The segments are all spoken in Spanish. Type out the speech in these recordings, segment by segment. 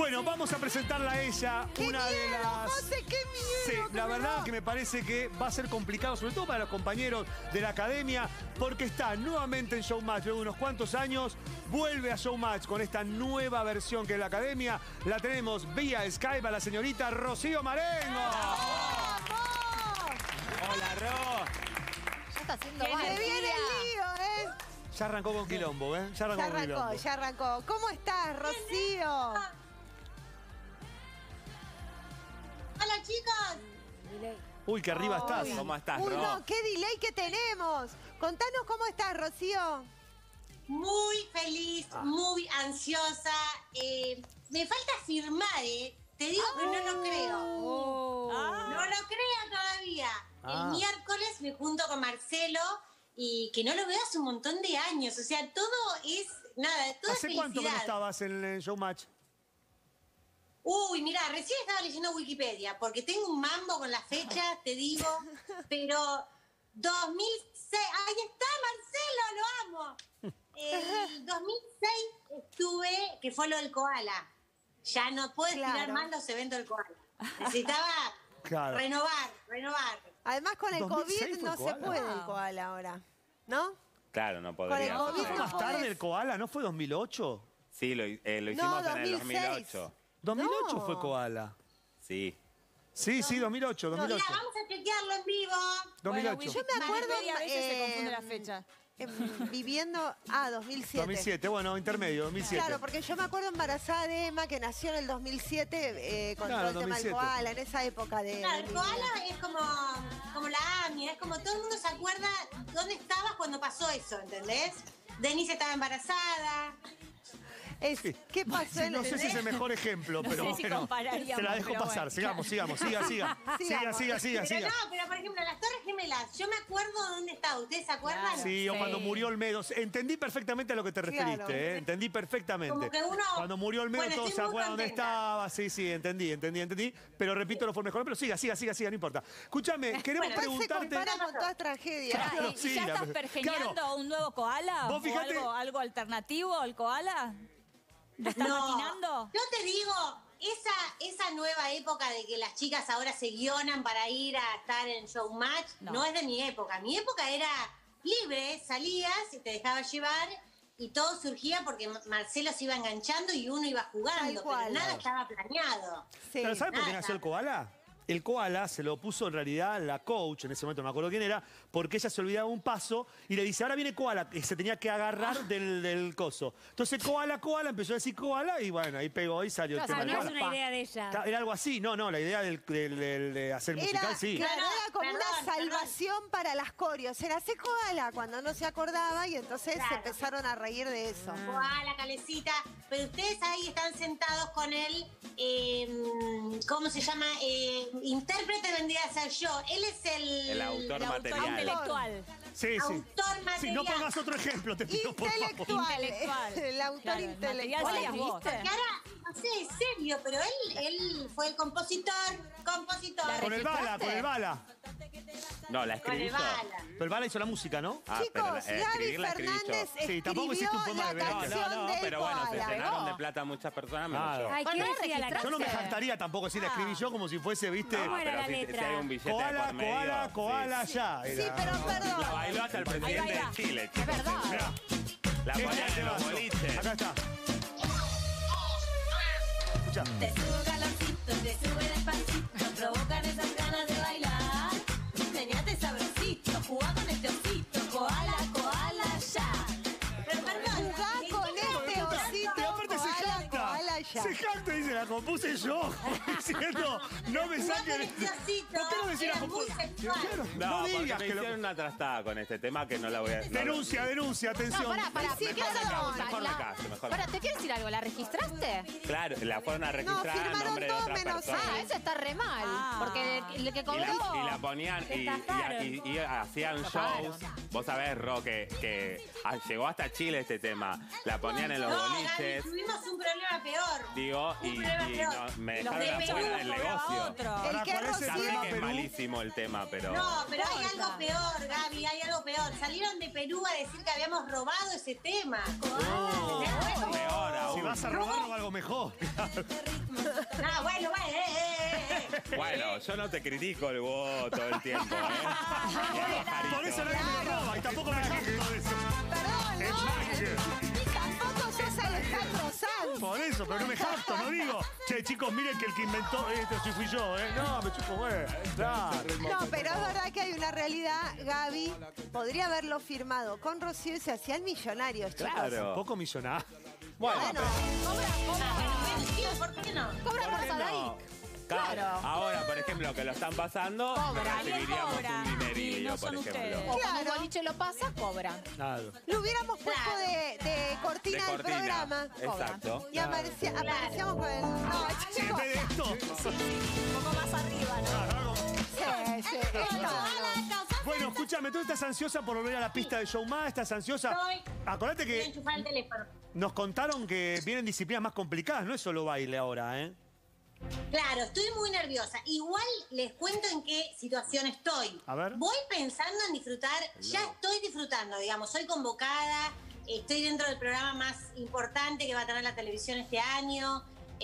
Bueno, vamos a presentarla a ella, una de las... José, qué miedo. Sí, la verdad que me parece que va a ser complicado, sobre todo para los compañeros de la academia, porque está nuevamente en Showmatch luego de unos cuantos años, vuelve a Showmatch con esta nueva versión que es la academia. La tenemos vía Skype a la señorita Rocío Marengo. Hola, Ro. Ya está haciendo Se mal. viene el lío, Ya arrancó con quilombo, ¿eh? Ya arrancó con quilombo. Ya arrancó. ¿Cómo estás, Rocío? Hola, chicos. Uy, que arriba estás. ¿Cómo estás, Uy, Ro? no, qué delay que tenemos. Contanos cómo estás, Rocío. Muy feliz, muy ansiosa. Me falta firmar, ¿eh? Te digo que no lo creo. No lo creo todavía. El miércoles me junto con Marcelo y que no lo veo hace un montón de años. O sea, todo es, nada, todo es ¿Hace cuánto que no felicidad. estabas en el Showmatch? Uy, mira, recién estaba leyendo Wikipedia, porque tengo un mambo con las fechas, te digo, pero 2006, ahí está Marcelo, lo amo. El 2006 estuve, que fue lo del koala. Ya no puedo estirar más los eventos del koala. Necesitaba renovar. Además, con el 2006 COVID fue no se koala. puede el koala ahora, ¿no? Claro, no Con podría. el COVID ¿Fue no más tarde podés. el koala? ¿No fue 2008? Sí, lo hicimos en el 2006. 2008. 2008 No. fue koala. Sí. Sí, 2008, Mira, 2008. vamos a chequearlo en vivo. 2008. Yo me acuerdo Wikipedia a veces se confunde la fecha. Viviendo... 2007. 2007, bueno, intermedio, 2007. Claro, porque yo me acuerdo embarazada de Emma, que nació en el 2007, con Claro, todo el tema del 2007. koala, en esa época de... Claro, el koala es como la AMI, es como todo el mundo se acuerda dónde estabas cuando pasó eso, ¿entendés? Denise estaba embarazada. ¿Qué pasó en No sé si es el mejor ejemplo, pero sé si bueno, compararíamos, se la dejo pero pasar. bueno. Sigamos, siga. Siga. Pero no, pero por ejemplo, las Torres Gemelas, yo me acuerdo dónde estaba, ¿ustedes se acuerdan? Sí, o cuando murió Olmedo. Entendí perfectamente a lo que te referiste, Claro. ¿eh? Entendí perfectamente. Como que uno- Cuando murió Olmedo Bueno, todos estoy se muy acuerdan dónde contenta. estaba. Sí, entendí. Pero repito, no fue el mejor. Pero siga, no importa. Escúchame, queremos Bueno, se preguntarte... compara con todas tragedias. Claro, ¿Y sí, ya la- estás pergeñando claro. un nuevo koala? Vos fijate- ¿O algo alternativo al koala? ¿Lo estás maquinando? Yo te digo, esa nueva época de que las chicas ahora se guionan para ir a estar en Showmatch, no es de mi época. Mi época era libre, salías y te dejabas llevar y todo surgía porque Marcelo se iba enganchando y uno iba jugando, Tal cual. pero nada estaba planeado. Sí. ¿Pero sabes por qué nada. nació el koala? El koala se lo puso en realidad la coach, en ese momento no me acuerdo quién era, porque ella se olvidaba un paso y le dice, ahora viene koala, que se tenía que agarrar del coso. Entonces koala, empezó a decir koala y bueno, ahí pegó y salió el tema del no es koala. una idea de ella. Era algo así, no, la idea de hacer musical, sí. Claro, No, era como perdón, una salvación para las corios. Era hace koala cuando no se acordaba y entonces se Claro. empezaron a reír de eso. La calecita, pero ustedes ahí están sentados con el, ¿cómo se llama? Intérprete vendría a ser yo. Él es El autor material. intelectual. Sí. autor material. Sí, no pongas otro ejemplo, te pido, por favor. Intelectual. El autor Claro, el intelectual. material serías vos. Porque ahora, no sé, en serio, pero él fue el compositor. Con el bala. No, la Con escribí el yo. bala. Pero el bala hizo la música, ¿no? Ah, Chicos, pero Gaby escribirla escribí yo. Fernández Sí, tampoco hiciste un escribió poema la de verano. canción del pero bueno, se koala. llenaron de plata muchas personas, menos Claro. yo. Ay, ¿Por ¿qué qué decía la registraste? Yo no me canción? jactaría tampoco si la escribí yo como si fuese, ¿viste? ¿Cómo era pero la si letra? hay un billete de Koala, por medio. koala, sí. ya. Sí, era. pero La perdón. bailó hasta el presidente Ahí va. de Chile, Es chicos. verdad. Mirá. La Este ponían en los temazo. boliches. Acá está. Escuchá. Te sube calorcito, te sube despacito, provocan esas ganas de bailar. Meneate sabrosito, jugá con este osito, koala, koala, ya. Pero perdón, Jugá con este osito. Y aparte se koala, jacta. koala, ya. Se jacta y dice, la compuse yo. Diciendo, no me saquen. ¿Por qué no decís la compuse? Claro, No, no porque digas me que lo... hicieron una trastada con este tema que no la voy a... Denuncia, atención. Pará, Sí, quiero hacer perdón. una Mejor me pregunta. callo, mejor. Pará, ¿te quiero decir algo? ¿La registraste? Claro, la fueron a registrar a firmaron nombre de todo otra menos persona. Ah, eso está re mal. Porque el que Y cobró... la ponían te y estafaron. hacían shows. Vos sabés, Ro, que llegó hasta Chile este tema. La ponían en los no, Gaby, boliches, tuvimos un problema peor. digo, y me Los dejaron de afuera Perú del cobraba negocio. otro. Ahora, que ¿cuál es el Ya sé Rocío- tema que es Perú? malísimo el tema, pero... No, pero hay Corta. algo peor, Gaby, hay algo peor. Salieron de Perú a decir que habíamos robado ese tema. Peor aún. Si vas a robar algo mejor. Ah, bueno. Bueno, yo no te critico el voto todo el tiempo, ¿eh? Por eso nadie me lo roba y tampoco me jacto de eso. Perdón, Es no. magia. Tampoco sos Alejandro Sanz. Por eso, pero no me jacto, no digo. Che, chicos, miren que el que inventó esto sí fui yo, ¿eh? No, me chupo, güey. No, pero es verdad que hay una realidad, Gaby. Podría haberlo firmado con Rocío y se hacían millonarios, chicos. Claro. Poco millonario. Bueno, Bueno, ¿Por qué no? Cobra por ¿por qué Sadaic. no? Claro. Ahora, por ejemplo, que lo están pasando, Cobra, recibiríamos cobra. un dinerillo, Y no por son ejemplo. ustedes. O cuando Claro. un boliche lo pasa, cobran. Claro. lo hubiéramos puesto de cortina del programa. Exacto. Y aparecíamos con el... No, Sí, en chicos. vez de esto. Un poco más arriba, ¿no? Sí, Bueno, escúchame, tú estás ansiosa por volver a la pista de Showmatch, estás ansiosa. Estoy. Acordate Voy a que enchufar el teléfono. nos contaron que vienen disciplinas más complicadas, no es solo baile ahora, ¿eh? Claro, estoy muy nerviosa. Igual les cuento en qué situación estoy. A ver. Voy pensando en disfrutar, ya estoy disfrutando, digamos, soy convocada, estoy dentro del programa más importante que va a tener la televisión este año.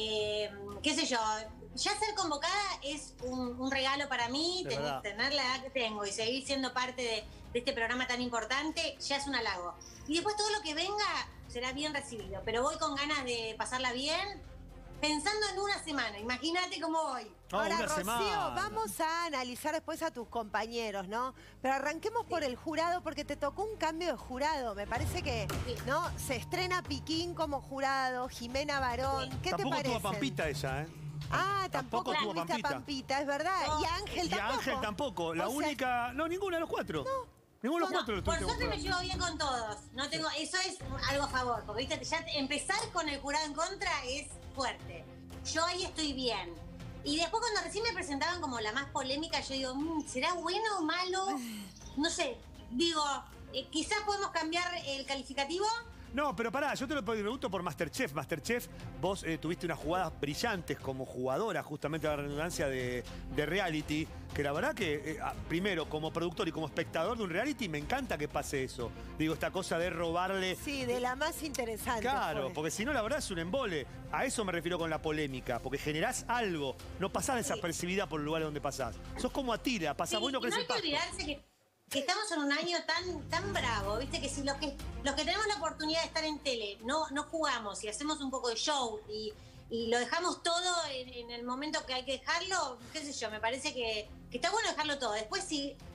Qué sé yo, ya ser convocada es un regalo para mí, De verdad. tener la edad que tengo y seguir siendo parte de este programa tan importante, ya es un halago. Y después todo lo que venga será bien recibido, pero voy con ganas de pasarla bien, pensando en una semana, imagínate cómo voy. Ahora, una Rocío, semana. vamos a analizar después a tus compañeros, ¿no? Pero arranquemos por el jurado, porque te tocó un cambio de jurado. Me parece que, ¿no? Se estrena Piquín como jurado, Jimena Barón. ¿Qué Tampoco te parece? tuvo Pampita ella, ¿eh? Ah, tampoco Tampoco tuvo tuviste a Pampita. Pampita, es verdad. No. Y Ángel Y tampoco. Ángel tampoco. La O sea, única. No, ninguna de los cuatro. Ninguno de los cuatro lo Por tuviste suerte me con llevo bien con todos. No tengo, eso es algo a favor, porque viste, ya empezar con el jurado en contra es fuerte. Yo ahí estoy bien. Y después cuando recién me presentaban como la más polémica, yo digo, ¿será bueno o malo? No sé, digo, quizás podemos cambiar el calificativo. No, pero pará, yo te lo pregunto por Masterchef. Masterchef, vos tuviste unas jugadas brillantes como jugadora, justamente a la redundancia de reality, que la verdad que, primero, como productor y como espectador de un reality, me encanta que pase eso. Digo, esta cosa de robarle... Sí, de la más interesante. Claro, fue. porque si no, la verdad es un embole. A eso me refiero con la polémica, porque generás algo. No pasás desapercibida por el lugar donde pasás. Sos como Atila, pasás Sí, bueno, y crees no hay el que pasto. olvidarse que estamos en un año tan bravo, viste, que si los que tenemos la oportunidad de estar en tele no jugamos y hacemos un poco de show y lo dejamos todo en el momento que hay que dejarlo, qué sé yo, me parece que está bueno dejarlo todo. Después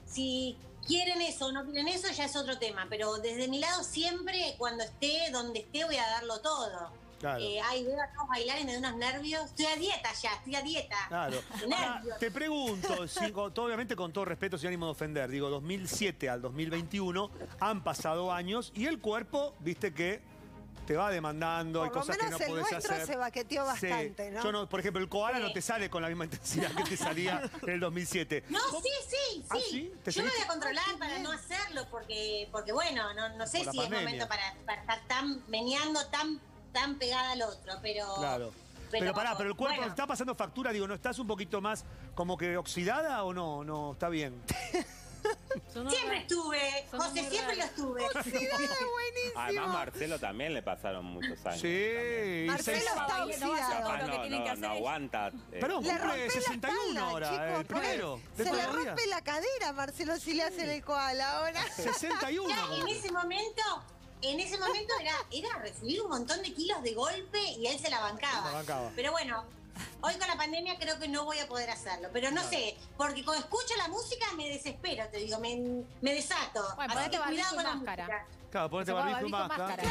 si quieren eso o no quieren eso ya es otro tema, pero desde mi lado siempre, cuando esté, donde esté, voy a darlo todo. Claro. Ahí veo a todos bailar y me da unos nervios. Estoy a dieta ya, estoy a dieta. Claro. De Ahora, nervios. te pregunto, obviamente con todo respeto, sin ánimo de ofender, digo, 2007 al 2021 han pasado años y el cuerpo, viste que te va demandando, hay Por lo cosas que no menos el podés nuestro hacer. se baqueteó bastante, Sí. ¿no? Yo no, por ejemplo, el koala Sí. no te sale con la misma intensidad que te salía en el 2007. No, sí. ¿Ah, sí? ¿Te Yo me voy seguiste? a controlar para no hacerlo, porque bueno, no sé Por si la es pandemia. momento para estar tan meneando, tan pegada al otro, pero... Claro. Pero pará, pero el cuerpo bueno. está pasando factura, digo, ¿no estás un poquito más como que oxidada o no? No, está bien. Siempre estuve, Somos José, muy siempre lo raros. estuve. buenísimo. Además, Marcelo también le pasaron muchos años. Sí. y Marcelo seis- está No va a hacer oxidado. todo lo que tienen que hacer no ellos. aguanta. Perdón, Le rompe cumple la 61 espalda, ahora, chicos, el primero. Se de le toda la vida. rompe la cadera, Marcelo, si le hacen el koala ahora. 61. Ya en ese momento era recibir un montón de kilos de golpe y él se la bancaba. La bancaba. Pero bueno, hoy con la pandemia creo que no voy a poder hacerlo. Pero no sé, porque cuando escucho la música me desespero, te digo, me desato. Bueno, Así ponete que cuidado barbijo y con la máscara. música. Claro, ponete Se ponga barbijo y barbijo y máscara.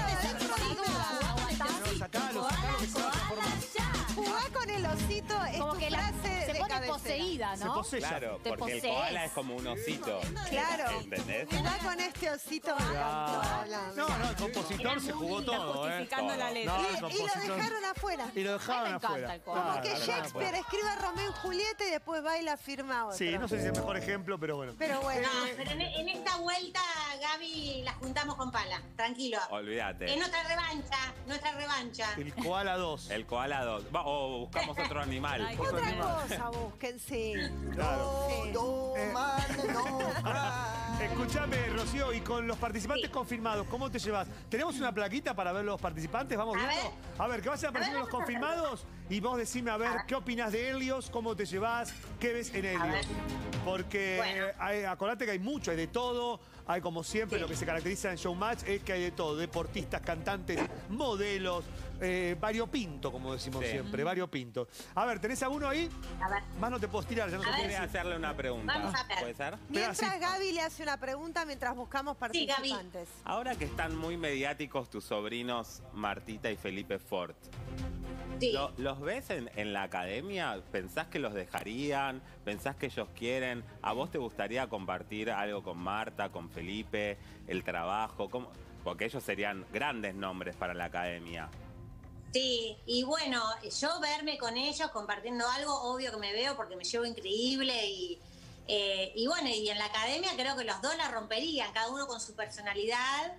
máscara. No, sacalo, que se va a transformar. Jugá con el osito, es Como tu que frase se de pone cabecera. poseída, Se ¿no? posella. Claro, Te porque el posees. koala es como un osito. Claro. ¿Entendés? Jugá con este osito. No, el compositor se jugó Está todo, ¿eh? justificando la Todo. letra. No, el Y lo compositor. dejaron afuera. Y lo dejaron A mí me encanta afuera. el koala. Como que Claro, Shakespeare escribe a Romeo y Julieta y después va y la firma otro. Sí, no sé si es el mejor ejemplo, pero bueno. Pero bueno. No, pero en esta vuelta, Gaby, la juntamos con Pala. Tranquilo. Olvídate. Es nuestra revancha. El koala 2. El koala 2. O buscamos otro animal. Ay, Otra cosa, vos. busquen, sí. Claro. Sí. Escúchame, Rocío, y con los participantes confirmados, ¿cómo te llevas? ¿Tenemos una plaquita para ver los participantes? ¿Vamos A viendo? ver. A ver, que vayan apareciendo los vamos a verlo. confirmados y vos decime, a ver, ¿qué opinas de Helios? ¿Cómo te llevas? ¿Qué ves en Helios? ver. Porque Bueno. acordate que hay mucho, hay de todo. Hay, como siempre, Sí. lo que se caracteriza en Showmatch es que hay de todo. Deportistas, cantantes, modelos, variopinto, como decimos Sí. siempre, variopinto. A ver, ¿tenés alguno ahí? A ver. Más no te puedo tirar, ya no A te ver. puedo Quería decir. hacerle una pregunta. Vamos a ver. ¿Puede ser? Mientras Pero así- Gaby le hace una pregunta mientras buscamos Sí, Gaby. participantes. Ahora que están muy mediáticos tus sobrinos Martita y Felipe Fort, Sí. ¿los ves en la academia? ¿Pensás que los dejarían? ¿Pensás que ellos quieren? ¿A vos te gustaría compartir algo con Marta, con Felipe, el trabajo? ¿Cómo? Porque ellos serían grandes nombres para la academia. Sí, y bueno, yo verme con ellos compartiendo algo, obvio que me veo porque me llevo increíble y bueno, y en la academia creo que los dos la romperían, cada uno con su personalidad.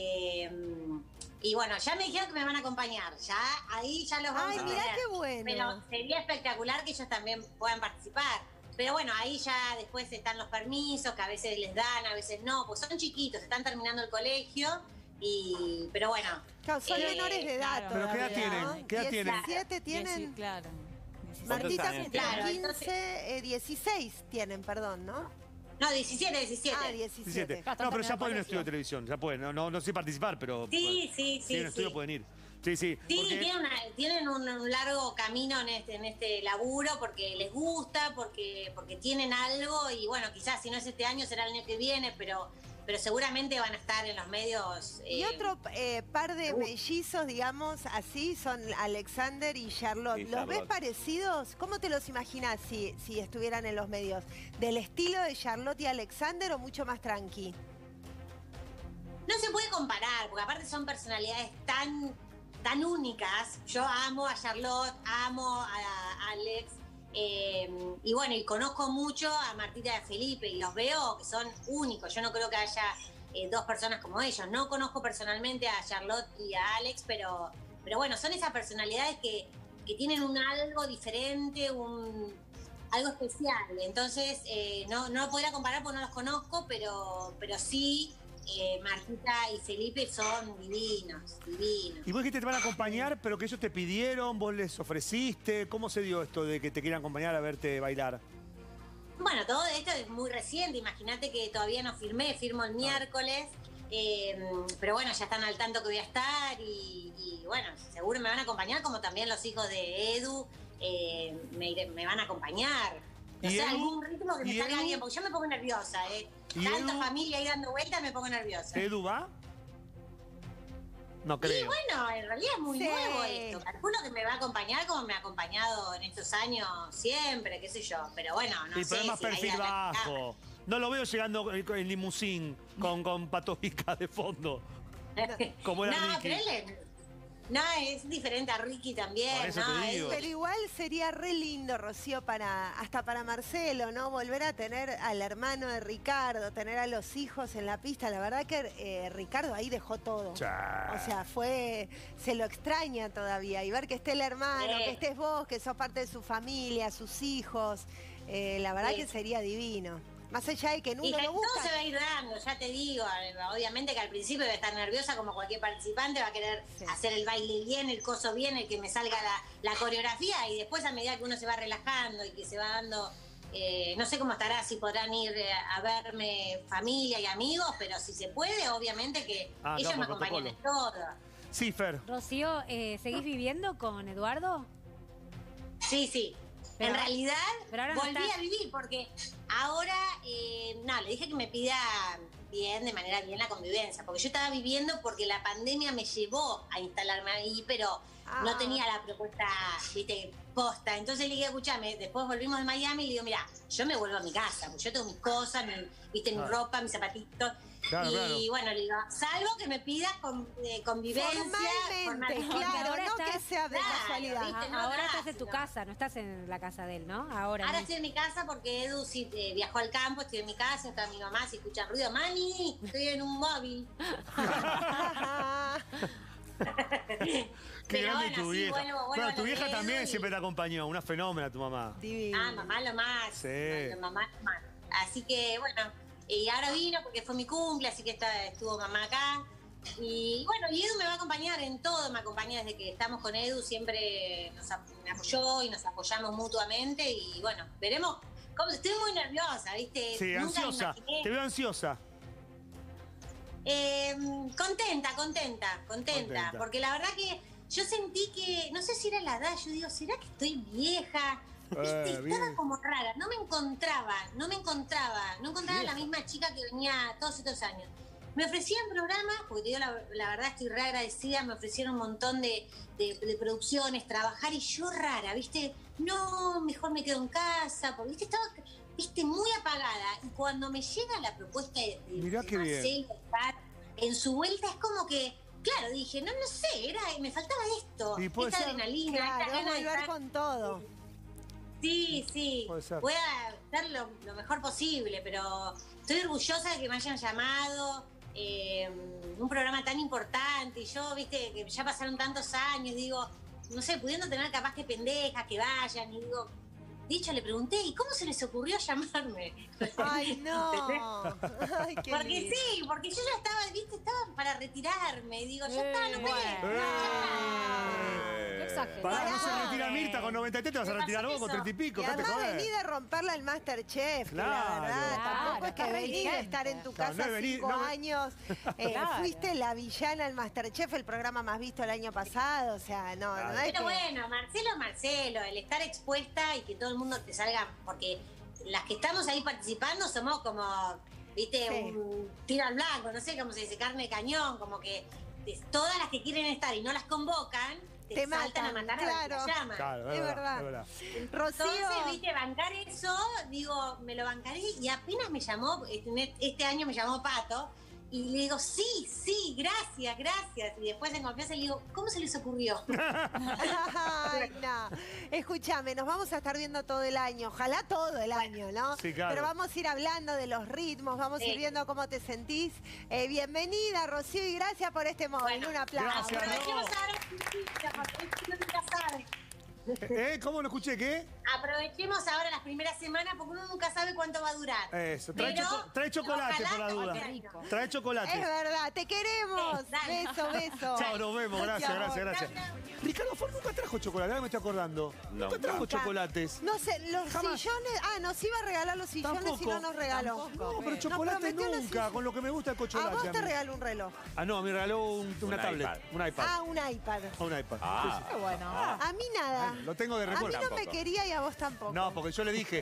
Y bueno, ya me dijeron que me van a acompañar, ahí ya los vamos Ay, a mirá tener. qué bueno. Pero sería espectacular que ellos también puedan participar. Pero bueno, ahí ya después están los permisos, que a veces les dan, a veces no, pues son chiquitos, están terminando el colegio, pero bueno. Claro, son menores de edad claro. ¿Pero qué edad todavía, tienen? ¿no? ¿Qué edad tienen? 17 tienen. Claro. Martita años tiene tienen? 15, 16 tienen, perdón, ¿no? No, 17. Ah, 17. 17. Claro, No, pero ya están pueden ir a un terminando estudio de televisión, ya pueden. No sé participar, pero... Sí, sí, en un estudio sí. pueden ir. Sí, sí. Sí, porque- tienen un largo camino en este laburo porque les gusta, porque tienen algo y bueno, quizás si no es este año será el año que viene, pero seguramente van a estar en los medios. Y otro par de mellizos, digamos, así, son Alexander y Charlotte. Sí, ¿Los ves Charlotte. parecidos? ¿Cómo te los imaginas si estuvieran en los medios? ¿Del estilo de Charlotte y Alexander o mucho más tranqui? No se puede comparar, porque aparte son personalidades tan únicas. Yo amo a Charlotte, amo a Alex. Y bueno, y conozco mucho a Martita y a Felipe y los veo que son únicos. Yo no creo que haya dos personas como ellos. No conozco personalmente a Charlotte y a Alex, pero bueno, son esas personalidades que tienen un algo diferente, algo especial. Entonces, no lo podría comparar porque no los conozco, pero sí, Martita y Felipe son divinos. Y vos dijiste que te van a acompañar, pero que ellos te pidieron, vos les ofreciste. ¿Cómo se dio esto de que te quieran acompañar a verte bailar? Bueno, todo esto es muy reciente. Imagínate que todavía no firmo el miércoles. Pero bueno, ya están al tanto que voy a estar y bueno, seguro me van a acompañar, como también los hijos de Edu me van a acompañar. No ¿Y sé, Edu? algún ritmo que me ¿Y salga Edu? bien, porque yo me pongo nerviosa. ¿Y Tanta Edu? familia ahí dando vueltas, me pongo nerviosa. ¿Edu va? No Y creo. bueno, en realidad es muy Sí. nuevo esto. Calculo que me va a acompañar como me ha acompañado en estos años siempre, qué sé yo. Pero bueno, no Sí, sé. pero es más si ahí perfil arrancamos. bajo. No lo veo llegando en limusín con Patovica de fondo. Como era No, Ricky. pero no, es diferente a Ricky también. Por eso ¿no? te digo. Pero igual sería re lindo, Rocío, hasta para Marcelo, ¿no? Volver a tener al hermano de Ricardo, tener a los hijos en la pista. La verdad que Ricardo ahí dejó todo. Cha. O sea, se lo extraña todavía. Y ver que esté el hermano, Sí. que estés vos, que sos parte de su familia, sus hijos. La verdad Sí. que sería divino. Más allá de que en Y uno que lo todo busca. se va a ir dando, ya te digo. Obviamente que al principio va a estar nerviosa como cualquier participante, va a querer Sí. hacer el baile bien, el coso bien, el que me salga la coreografía. Y después, a medida que uno se va relajando y que se va dando. No sé cómo estará, si podrán ir a verme familia y amigos, pero si se puede, obviamente que Ah, ellos no, me por acompañan en protocolo. todo. Sí, Fer. Rocío, ¿seguís viviendo con Eduardo? Sí. Pero- en realidad, pero ahora no volví estás. a vivir porque ahora, le dije que me pida bien, de manera bien la convivencia, porque yo estaba viviendo porque la pandemia me llevó a instalarme ahí, pero no tenía la propuesta, viste, posta. Entonces le dije, escúchame, después volvimos de Miami y le digo, mira, yo me vuelvo a mi casa, porque yo tengo mis cosas, mi ropa, mis zapatitos. Claro, y claro. bueno, le digo, salvo que me pidas convivencia. Formalmente, formal. claro, ahora no que estás- sea de Claro, casualidad. ¿viste? No, Ahora no, estás en tu no. casa, no estás en la casa de él, ¿no? Ahora Ahora mismo. estoy en mi casa porque Edu sí, viajó al campo, estoy en mi casa, está mi mamá, si escuchan ruido, mami, estoy en un móvil. Qué Pero grande bueno, tu sí, vieja. vuelvo Bueno, a tu lo vieja de también Edu y- siempre te acompañó, una fenómena tu mamá. Divino. Ah, mamá lo más. Sí. Mamá lo más. Así que, bueno, y ahora vino porque fue mi cumple, así que estuvo mamá acá. Y bueno, y Edu me va a acompañar en todo, me acompaña desde que estamos con Edu, siempre me apoyó y nos apoyamos mutuamente. Y bueno, veremos. Estoy muy nerviosa, ¿viste? Sí, Nunca me ansiosa. imaginé. Te veo ansiosa. Contenta. Porque la verdad que yo sentí que, no sé si era la edad, yo digo, ¿será que estoy vieja? ¿Viste? Estaba bien. como rara, no encontraba la misma chica que venía todos estos años. Me ofrecían programas, porque te digo la verdad estoy re agradecida, me ofrecieron un montón de producciones, trabajar, y yo rara, ¿viste? No, mejor me quedo en casa, porque ¿viste? Estaba muy apagada. Y cuando me llega la propuesta de Mirá qué bien. Marcelo estar en su vuelta, es como que, claro, dije, no sé, me faltaba esto, Y puede esta ser. adrenalina, esta Claro, gana de volver estar. con todo. Sí, Puede ser. voy a hacer lo mejor posible, pero estoy orgullosa de que me hayan llamado, un programa tan importante, y yo, viste, que ya pasaron tantos años, digo, no sé, pudiendo tener capaz que pendejas, que vayan, y digo, dicho, le pregunté, ¿y cómo se les ocurrió llamarme? Ay, no. Ay, qué Porque lindo. sí, porque yo ya estaba para retirarme, y digo, ya está, no pegué. Qué exagerado. Pará, no se Pará. retira Mirta con 93, te vas a ¿Qué retirar pasó vos con eso? 30 y pico. Y ¿Qué te además jodés? vení de romperla el Masterchef, que la Claro. verdad, tampoco es que Claro, vení de está estar en tu Claro, casa no es venir- 5 no- años. Claro. Fuiste la villana del Masterchef, el programa más visto el año pasado, o sea, no, Claro. no es Pero que... bueno, Marcelo, el estar expuesta y que todo el mundo te salga, porque las que estamos ahí participando somos como, viste, Sí. un tiro al blanco, no sé cómo se dice, carne de cañón, como que todas las que quieren estar y no las convocan, te saltan a matan, matar a la que claro. la llaman. Claro, Es verdad. es verdad. Rocío, Entonces, viste, bancar eso, digo, me lo bancaré, y apenas me llamó, este año me llamó Pato, y le digo, sí, gracias. Y después en confianza le digo, ¿cómo se les ocurrió? ay, no. Escúchame, nos vamos a estar viendo todo el año, ojalá todo el año, ¿no? Sí, claro. Pero vamos a ir hablando de los ritmos, vamos a ir Sí. viendo cómo te sentís. Bienvenida, Rocío, y gracias por este móvil. Bueno, Un aplauso. gracias, Aprovechemos Ro. ahora, porque uno nunca sabe. ¿Cómo no escuché qué? Aprovechemos ahora las primeras semanas porque uno nunca sabe cuánto va a durar. Eso, trae, Pero, trae chocolate ojalá por la duda. este año. Trae chocolate. Es verdad, te queremos. Sí, dale. Beso. Chao, nos vemos. Gracias, gracias. Ricardo Ford nunca trajo chocolate, ahora me estoy acordando. No, Nunca trajo Nunca. chocolates. No sé, los Jamás. sillones. Ah, nos iba a regalar los sillones y Tampoco. no nos regaló. No, pero Nos chocolate prometió los nunca, sillones. con lo que me gusta el A chocolate. vos te mí. regaló un reloj. Ah, no, me regaló una Un tablet, iPad. un iPad. Ah, un iPad. Un iPad. Ah. Qué bueno. A mí nada. Lo tengo de A mí recuerdo. no me quería y a vos tampoco. No, porque yo le dije.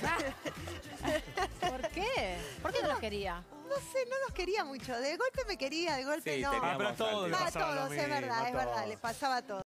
¿Por qué? ¿Por qué no los quería? No sé, no los quería mucho. De golpe me quería, de golpe Sí, no. teníamos Ah, pero a todos le antes. A pasaba lo todos, es mismo, verdad, a es verdad, todos. le pasaba a todos.